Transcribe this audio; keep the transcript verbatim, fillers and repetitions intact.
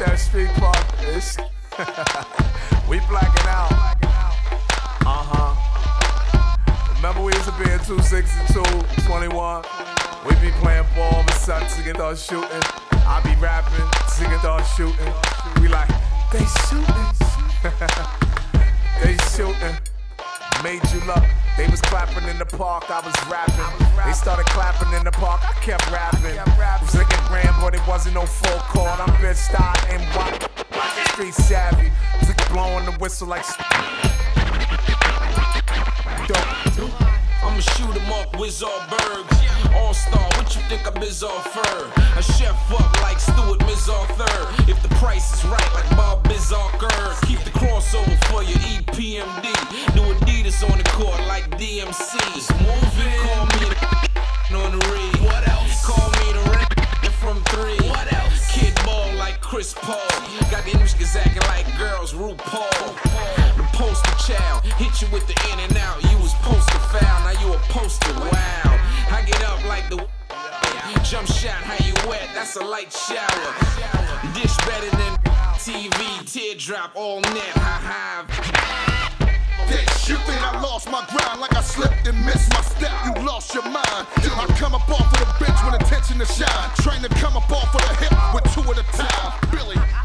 that street park. It's we blacking out. Uh-huh. Remember we used to be in two sixty-two, twenty-one. We be playing ball, the sun singing start shooting. I be rapping, singing start shooting. We like, they shooting. They shooting. Made you look. They was clapping in the park, I was rapping. They started clapping in the park, I kept rapping. Was looking grand, but it wasn't no full court. I'm bitch style and what? Street savvy. Blowing the whistle like. I'ma shoot 'em up, whiz all birds. All-star, what you think I'm is all fur? A chef up like Stuart Mizar third. If the price is right, like Bob Bizarre. Keep the crossover for your E P M D. New Adidas on the court like D M C. Moving, call me the on the read. What else? Call me the red from three. What else? Kid ball like Chris Paul. Got the niggas acting like girls, RuPaul. The poster child, hit you with the in and out. You was poster foul, now you a poster. Wow, I get up like the jump shot. How you wet? That's a light shower. Dish better than T V, teardrop all net. Ha ha. This, you think I lost my grind like I slipped and missed my step? You lost your mind. I come up off of the bench with intention to shine. Train to come up off of the hip with two at a time. Billy.